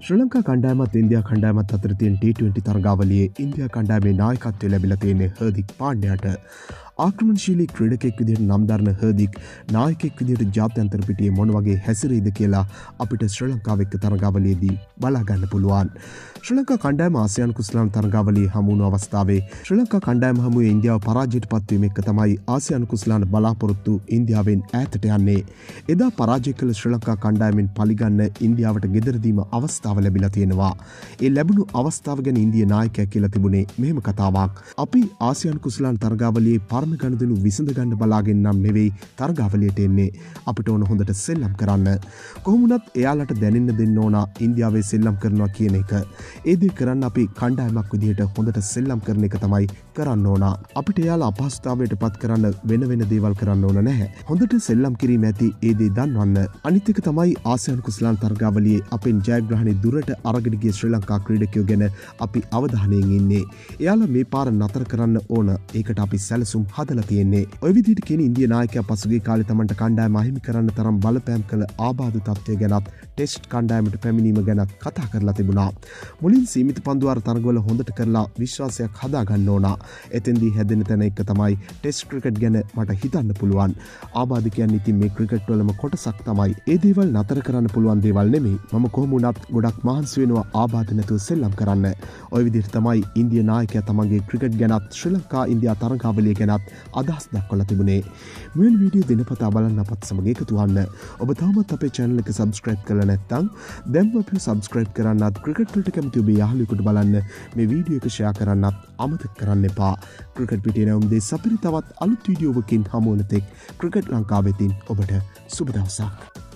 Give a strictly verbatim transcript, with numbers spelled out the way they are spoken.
ශ්‍රී Lanka කණ්ඩායමත් India කණ්ඩායමත් අතර තියෙන T twenty තරගාවලියේ India කණ්ඩායමේ නායකත්වය ලැබිලා තියෙන්නේ හර්දික් පාණ්ඩයාට. ආක්‍රමණශීලී ක්‍රීඩකෙක් විදිහට නම් දරන හර්දික් නායකයෙක් විදිහට ජාත්‍යන්තර පිටියේ මොන වගේ හැසිරෙයිද කියලා අපිට ශ්‍රී ලංකාව එක්ක තරගාවලියේදී බලා ගන්න පුළුවන්. ශ්‍රී ලංකා කණ්ඩායම ආසියානු කුසලාන තරගාවලියේ හමු වුණු අවස්ථාවේ ශ්‍රී ලංකා කණ්ඩායම හමුවේ ඉන්දියාව පරාජයට පත්වීම එක්ක තමයි ආසියානු කුසලාන බලාපොරොත්තු ඉන්දියාවෙන් ඈතට යන්නේ. එදා පරාජය කළ ශ්‍රී ලංකා කණ්ඩායමෙන් පලිගන්න ඉන්දියාවට ගෙදරදීම අවස්ථාව ලැබිලා තියෙනවා. ඒ ලැබුණු අවස්ථාව ගැන ඉන්දිය නායකයා කියලා තිබුණේ මෙහෙම කතාවක්. අපි ආසියානු කුසලාන තරගාවලියේ පරම ගණදනු විසඳ ගන්න බලාගෙන නම් නෙවෙයි තරගාවලියට එන්නේ. අපිට ඕන හොඳට සෙල්ලම් කරන්න. කොහොමුණත් එයාලට දැනෙන්න දෙන්න ඕන ඉන්දියාවේ සෙල්ලම් කරනවා කියන එක. ඒ දේ කරන්න අපි කණ්ඩායමක් විදිහට හොඳට සෙල්ලම් කරන එක තමයි කරන්න ඕන. අපිට එයාලා අපහසුතාවයට පත් කරන්න වෙන වෙන දේවල් කරන්න ඕන නැහැ. හොඳට සෙල්ලම් කිරීම ඇති ඒ දේ දන්වන්න. අනිත් එක තමයි ආසියානු කුසලාන තරගාවලියේ අපෙන් ජයග්‍රහණය දුරට අරගෙන ගිය ශ්‍රී ලංකා ක්‍රීඩකයෝ ගැන අපි අවධානයෙන් ඉන්නේ. එයාලා මේ පාර නතර කරන්න ඕන. ඒකට අපි සැලසුම් හදලා තියෙන්නේ. ඔය විදිහට කියන ඉන්දිය නායකයා පසුගිය කාලේ තමන්ට කණ්ඩායම අහිමි කරන්න තරම් බලපෑම් කළ ආබාධ තත්ත්වය ගැනත් ටෙස්ට් කණ්ඩායමට පැමිණීම ගැනත් කතා කරලා තිබුණා. මුලින් සීමිත පන්දුවාර තරගවල හොඳට කරලා විශ්වාසයක් හදා ගන්න ඕන. එතෙන්දී හැදෙන තැන එක තමයි ටෙස්ට් ක්‍රිකට් ගැන මට හිතන්න පුළුවන්. ආබාධ කියන්නේ ඉතින් මේ ක්‍රිකට් වලම කොටසක් තමයි. ඒ දේවල් නතර කරන්න පුළුවන් දේවල් නෙමෙයි. මම කොහොම වුණත් ගොඩක් මහන්සි වෙනවා ආබාධ නැතුව සෙල්ලම් කරන්න. ඔය විදිහට තමයි ඉන්දිය නායකයා තමන්ගේ ක්‍රිකට් ගැනත් ශ්‍රී ලංකා ඉන්දියා තරගාවලිය ගැනත් අදහස් දක්වලා තිබුණේ. මෙවැනි වීඩියෝ දිනපතා බලන්න අපත් සමග එකතු වන්න. ඔබ තවමත් අපේ channel එක subscribe කරලා නැත්නම් දැන්ම අපිව subscribe කරන්නත් ක්‍රිකට් වලට කැමති ඔබේ යාළුවෙකුට බලන්න මේ වීඩියෝ එක share කරන්නත් අමතක කරන්න එපා. ක්‍රිකට් පිටියේ නම් දෙස් අපිට තවත් අලුත් වීඩියෝවකින් හමු වෙන තෙක් ක්‍රිකට් ලංකාවෙතින් ඔබට සුබ දවසක්.